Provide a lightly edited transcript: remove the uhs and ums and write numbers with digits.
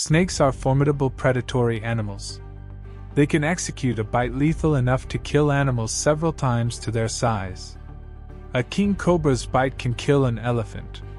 Snakes are formidable predatory animals. They can execute a bite lethal enough to kill animals several times to their size. A king cobra's bite can kill an elephant,